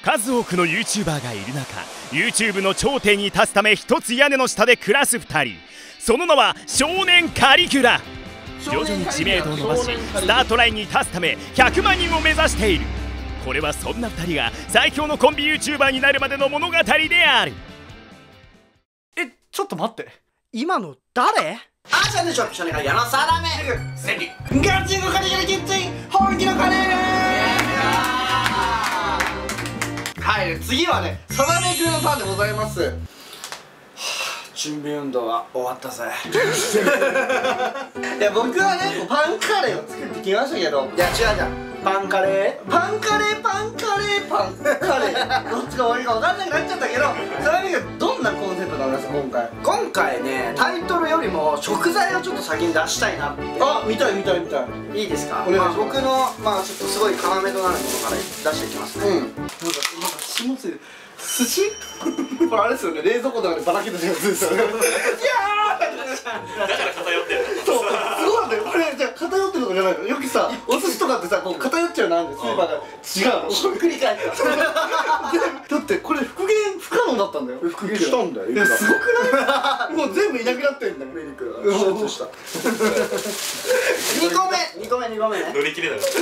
数多くの YouTuber がいる中 YouTube の頂点に立つため一つ屋根の下で暮らす2人。その名は少年カリキュラ。徐々に知名度を伸ばしスタートラインに立つため100万人を目指している。これはそんな2人が最強のコンビ YouTuber になるまでの物語である。 ちょっと待って、今の誰？ あーちゃんでしょ、一緒に矢野定めセリガチンコカリカリキッチン本気のカレー。はい、次はね、定め君のターンでございます。準備運動は終わったぜ。いや、僕はね、パンカレーを作ってきましたけど、いや、違うじゃん。パンカレーパンカレーパンカレーパンカレーどっちが悪いか分かんなくなっちゃったけど、それがどんなコンセプトなんですか今回ね、タイトルよりも食材をちょっと先に出したいなって。あ、見たい見たい見たい。いいですか？僕のちょっとすごい要となるものから出していきますね。なんか霜ついてる寿司これあれですよね、冷蔵庫とかでばらけてるやつですよね。いやーだから偏ってる。そう、すごいなんだよ。これじゃあ偏ってるとかじゃないの。よくさ、お寿司とかってさ、こう偏っちゃうなんでスーパーが違うの。ひっくり返った。だってこれ復元不可能だったんだよ。復元したんだよ。いや、すごくない？もう全部いなくなってんだよ。メニクが手術した。2個目ね。乗り切れない。はい。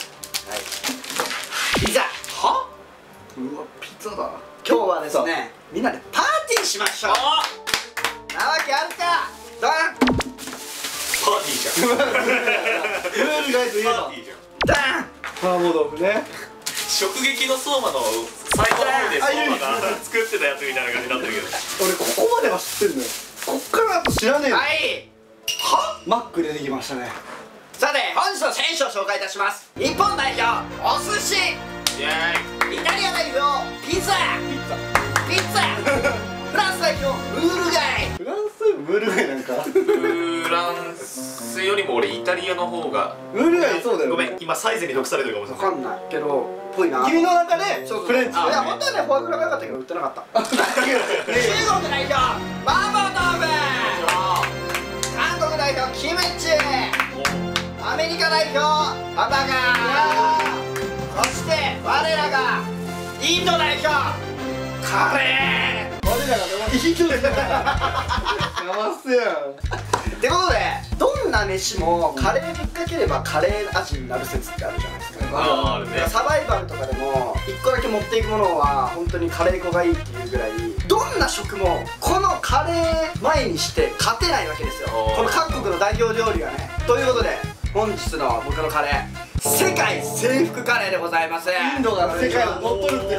ピザ。は？うわ、ピザだ。今日はですね、みんなでパーティーしましょう。なわけあるか。ドン。パーティーじゃん。ルールガイといえばパーティーじゃん。ダン。麻婆豆腐ね。直撃の相馬の最後の方で相馬が作ってたやつみたいな感じになってるけど、俺ここまでは知ってるのよ。こっからやっぱ知らねえよ。はい。は？マック出てきましたね。さて、本日の選手を紹介いたします。日本代表お寿司、イエーイ。イタリア代表ピザ、フランス代表ムール貝。フランスムール貝なんかフランスよりも俺イタリアの方がムール貝。そうだよ。ごめん、今サイズに毒されてるかもしれない。分かんないけどぽいな。君の中でフレンチ。いや、本当はね、フォアグラが良かったけど売ってなかった。中国代表麻婆豆腐、韓国代表キムチ、アメリカ代表ハンバーガー、そして我らがインド代表カレー。我らがインド代表やますやん。ってことで、どんな飯もカレーぶっかければカレー味になる説ってあるじゃないですか。あるね。サバイバルとかでも1個だけ持っていくものは本当にカレー粉がいいっていうぐらい、どんな食もこのカレー前にして勝てないわけですよ、この韓国の代表料理がね。ということで本日の僕のカレー、世界征服カレーでございます。インドが世界を乗っ取るっていう、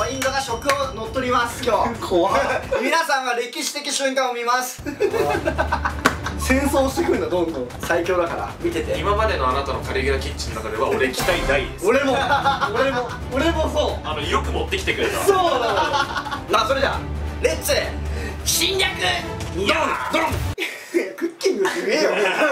インドが食を乗っ取ります。今日怖い。皆さんは歴史的瞬間を見ます。戦争してくるんだ、どんどん。最強だから見てて。今までのあなたのカリギュラキッチンの中では俺期待大です。俺もそう。よく持ってきてくれた。そうだ。まあそれじゃあレッツ侵略ドンドン。クッキングすげえよ。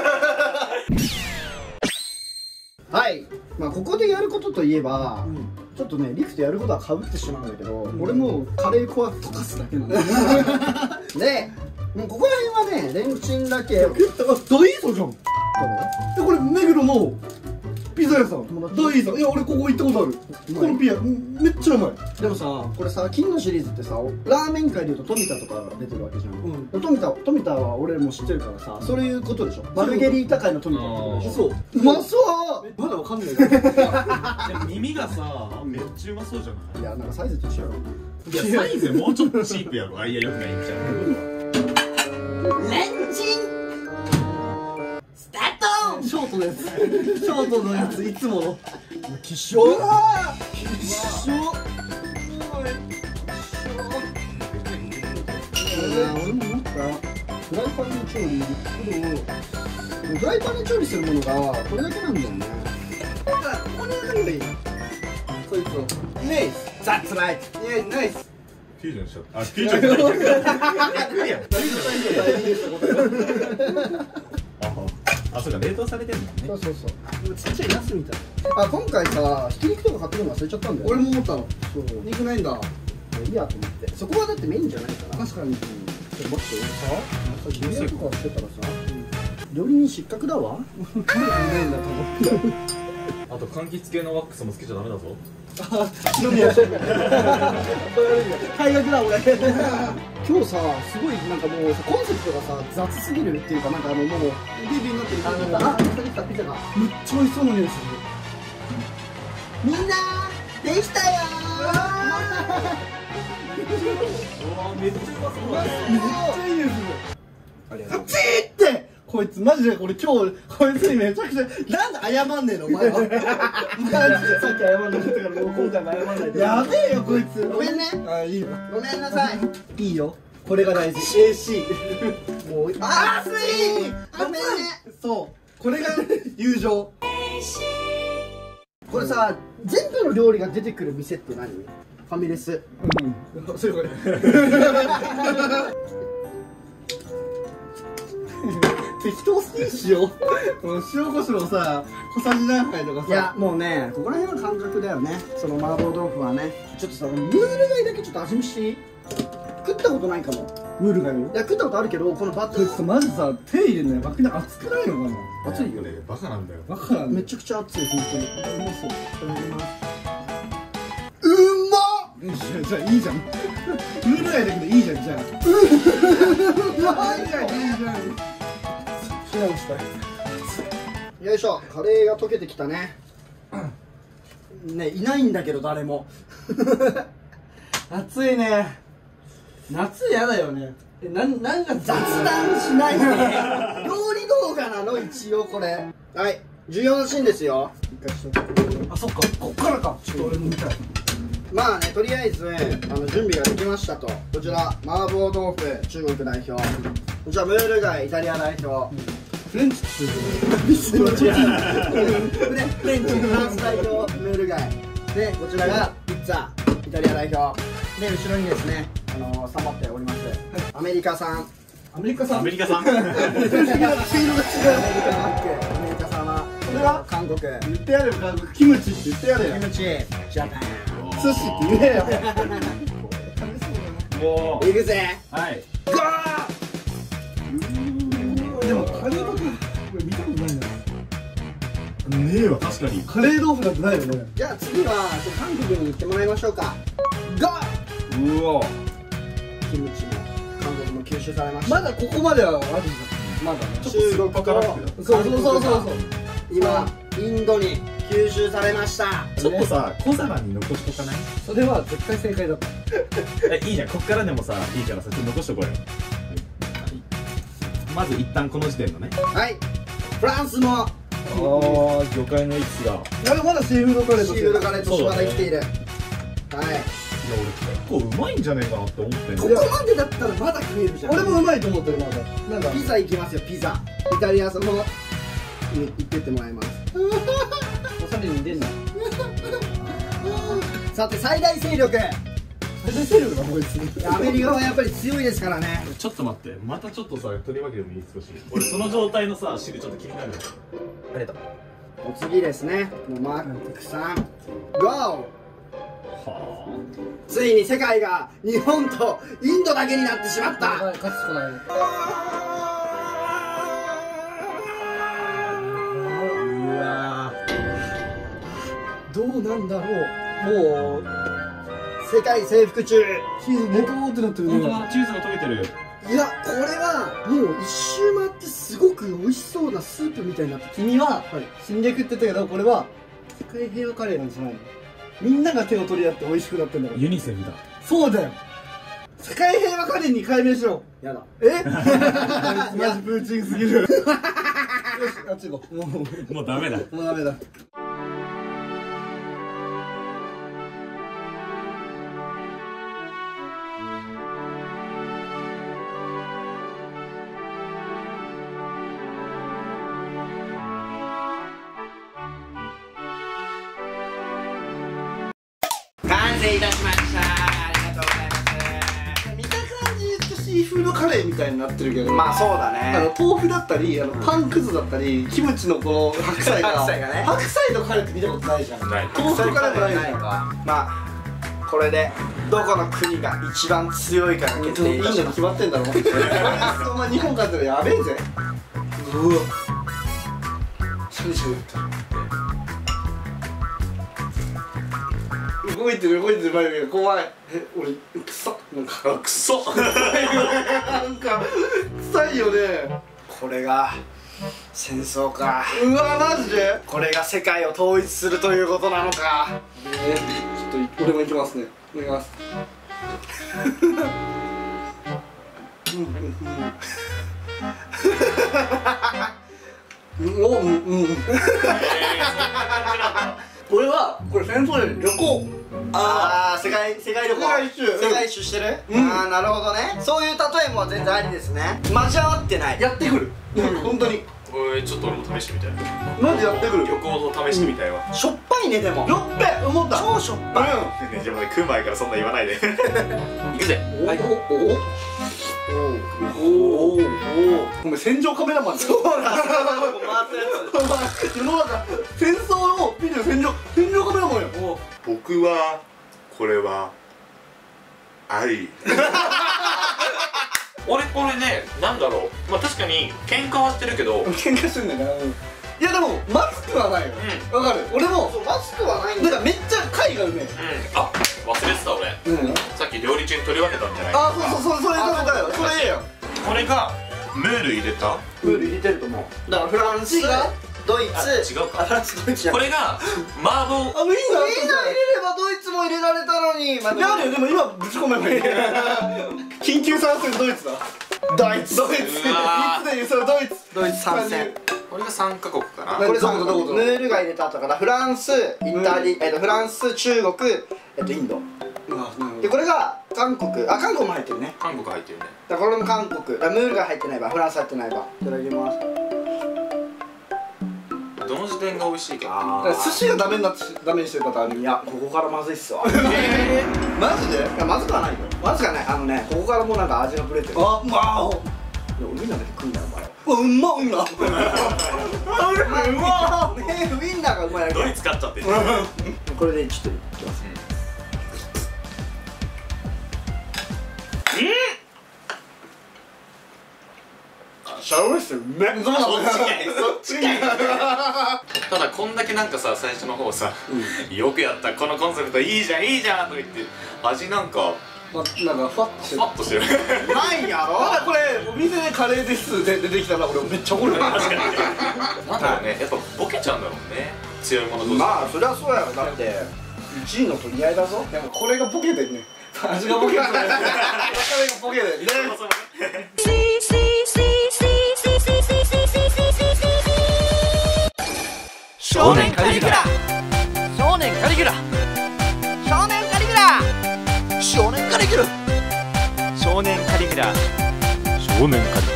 はい、まあここでやることといえば、ちょっとね、リクとやることはかぶってしまうんだけど、俺もうカレー粉は溶かすだけなんだ。で、もうここら辺はね、レンチンだけ。大磯じゃん。これ目黒のピザ屋さん、大磯。いや、俺ここ行ったことある。このピザめっちゃうまい。でもさ、これさ、金のシリーズってさ、ラーメン界でいうと富田とか出てるわけじゃん。富田は俺も知ってるからさ、そういうことでしょ。マルゲリータ界の富田ってことでしょ。そう、うまそう。まだわかんないけど。 でも耳がさ、めっちゃうまそうじゃない？ いや、なんかサイズと一緒やろ。 いや、サイズもうちょっとチープやろ。あ、いや、よくないんちゃう。 レンチンスタート。ショートのやつ、ショートのやつ、いつもの希少。俺も思った。フライパンで調理フライパンで調理するものがこれだけなんだよね。だからここにあるよりそいつをナイス。That's right。いや、ナイス。 フュージョンしちゃった。あ、フュージョンじゃない。逆やん。あ、そうか、冷凍されてるもんね。そうそうそう。ちっちゃいナスみたいな。あ、今回さ、ひき肉とか買ってくるの忘れちゃったんだよ。俺も思ったの。そう。肉ないんだ。いいやと思って。そこはだってメインじゃないから。確かに。ちょっと待って、俺さ、牛乳とかしてたらさ、料理人失格だわ。ないんだと思って。 あと柑橘系のワックスもつけちゃダメだぞ。 飲みやし退学だ俺。今日さ、すごいなんかもうコンセプトがさ雑すぎるっていうか、なんかもうビビになってる。あ、できたピザがむっちゃ美味しそうな匂いする。みんなできたよー。めっちゃうまそうだね。めっちゃいい匂いする。ありがとう。ってこいつマジで俺今日こいつにめちゃくちゃなんで謝んねえのお前は。マジでさっき謝んなかったからもう今回も謝んないで。やべえよこいつ。ごめんね。あ、いいよ。ごめんなさい。いいよ。これが大事。AC。もうあースイー。ごめんね。そうこれが友情。これさ全部の料理が出てくる店って何？ファミレス。うん。それこれ。適当すぎんしよ。塩コショウさ、小さじ何杯とかさ。いや、もうね、ここら辺の感覚だよね。その麻婆豆腐はね。ちょっとさ、ムール貝だけちょっと味見していい？食ったことないかも。ムール貝を。いや、食ったことあるけど、このバター。こいつマジさ、手入れんのやばくない？熱くないのかな？熱いよね。バカなんだよ。バカなんだよ。めちゃくちゃ熱い、本当に。うまそう。いただきます。じゃあいいじゃん。ムール貝だけどいいじゃん、じゃあ。いいじゃん。よいしょ、カレーが溶けてきたね。ね、いないんだけど誰も。暑いね。夏やだよね。なんか雑談しないで。料理動画なの一応これ。はい、重要なシーンですよ。あ、そっか、こっからか。ちょっと俺も見たい。まあね、とりあえず準備ができましたと。こちら麻婆豆腐中国代表、こちらムール貝イタリア代表、フレンチって言うのフレンチフランス代表ムール貝で、こちらがピッツァイタリア代表で、後ろにですねサボっておりますアメリカ産。アメリカ産アメリカ産アメリカ産はこれは韓国。言ってやれよ韓国。キムチって言ってやれよ。キムチジャパン寿司って言えよ。もう行くぜ。はい。ガー。でもカレー豆腐これ見たことないんだよ。ねえわ、確かにカレー豆腐なんてないよね。じゃあ次は韓国に行ってもらいましょうか。ガー。うわ。キムチも韓国も吸収されました。まだここまではあるじゃん。まだね。中国とそう今インドに吸収されました。ちょっとさ、小皿に残しとかない？それは絶対正解だった。いいじゃん、こっからでもさ、いいからさ、ちょっと残しとこうよ。まず一旦この時点のね。はい、フランスも。ああ、魚介のエキスが。まだシーフードカレーとしてまだ生きている。はい。いや、俺結構うまいんじゃねえかなって思ってんの。ここまでだったらまだ食えるじゃん。俺もうまいと思ってる。まだなんかピザいきますよ。ピザイタリアその行ってってもらいます。おしゃれに出んな。さて最大勢力。最大勢力がこいつ。アメリカはやっぱり強いですからね。ちょっと待って、またちょっとさ取り分けてもいい？少し俺その状態のさ汁ちょっと気になる。ありがとう。お次ですね、もうマークさんゴー。ついに世界が日本とインドだけになってしまった。勝つこない。うわ、どうなんだろう。もう世界征服中。チーズネコーってなってるね。チーズが溶けてる。いや、これはもう一周回ってすごく美味しそうなスープみたいになって。君は侵略って言ったけど、これは世界平和カレーなんじゃないの？みんなが手を取り合って美味しくなってんだから。ユニセフだ。そうだよ。世界平和カレーに改名しろ。やだ。え？マジプーチンすぎる。よし、あっち行こう。もうダメだ。もうダメだ。完成いたしました。ありがとうございます。見た感じ言うとシーフードカレーみたいになってるけど、まあそうだね。豆腐だったりパンくずだったりキムチのこの白菜がね、白菜のカレーって見たことないじゃん。豆腐カレーもないじゃん。まあこれでどこの国が一番強いかが決定。インドに決まってんだろ。お前日本勝ったらやべえぜ。うわ、シュルシュル。 動いてる眉毛が怖い。俺くさなんかくそなんか臭いよね。 これが戦争か。 うわマジで。 これが世界を統一するということなのか。 ちょっと俺も行きますね。行きます。俺はこれ戦争で旅行。 ああ、世界旅行。世界一周してる。ああ、なるほどね。そういう例えも全然ありですね。交わってない。 やってくる。本当に。 ちょっと俺も試してみたい。 マジやってくる。 旅行を試してみたいわ。 しょっぱいね、でも。 よっべ思った。 超しょっぱい。 じゃあ食う前からそんな言わないで。行くぜ。 おお前戦場カメラマンだよ。そうだ。 回ったやつ。 世の中戦争を見てる戦場カメラマンや。 僕はこれは愛。俺これね、なんだろう、まあ確かに喧嘩はしてるけど、 喧嘩してんだから。いやでもマスクはないよ。わかる。俺もマスクはないんだ。 なんかめっちゃ貝がうめえ。 あ、忘れてた俺。さっき料理中に取り分けたんじゃない。 あ、そうそれだよ。それええよ。 これがムール入れた。 ムール入れてると思う。 だからフランス、ドイツ、 違うか。 フランス、ドイツ。 これが麻婆。 あ、ウインナーウインナー入れればドイツも入れられたのに。 やるよ。でも今ぶち込めばいい。緊急参戦ドイツだ。ドイツ。3つで言うそれドイツ参戦。 これが3カ国かな。 これどこムールが入れた後からフランス、イタリア、フランス、中国、インド。でこれが韓国、韓国も入ってるね。 韓国入ってるね。 だからこれも韓国、ムールが入ってないば、フランス入ってないば。いただきます。 どの時点が美味しいけど。 寿司がダメにしてる方ある。 いや、ここからまずいっすわ。 マジで。 いや、まずくはないよ。まずくはない。ここからもうなんか味がブレてる。 あ、まあウインナーだけ食うんだよ、お前。 うんまウインナー。 うまー。ウインナーがうまいだけ。 ドイツ買っちゃってる。 これでちょっといきます。 シャワー室うめえ。 そっちかい。ただこんだけなんかさ、最初の方さ、よくやったこのコンセプトいいじゃんいいじゃんとか言って味なんかなんかふわっとしてる。 パッとしてる。 うまいやろ。 ただこれお店でカレーですで出てきたら俺めっちゃ怒る。 確かにね。なんだろうね、やっぱボケちゃうんだろうね、強いもの同士。 まあそりゃそうやろ。だって1位の取り合いだぞ。 でもこれがボケてるね。味がボケてる。中身がボケてるね。 少年カリギュラ。少年カリギュラ。少年カリギュラ。少年カリギュラ。少年カリギュラ。少年カリギュラ。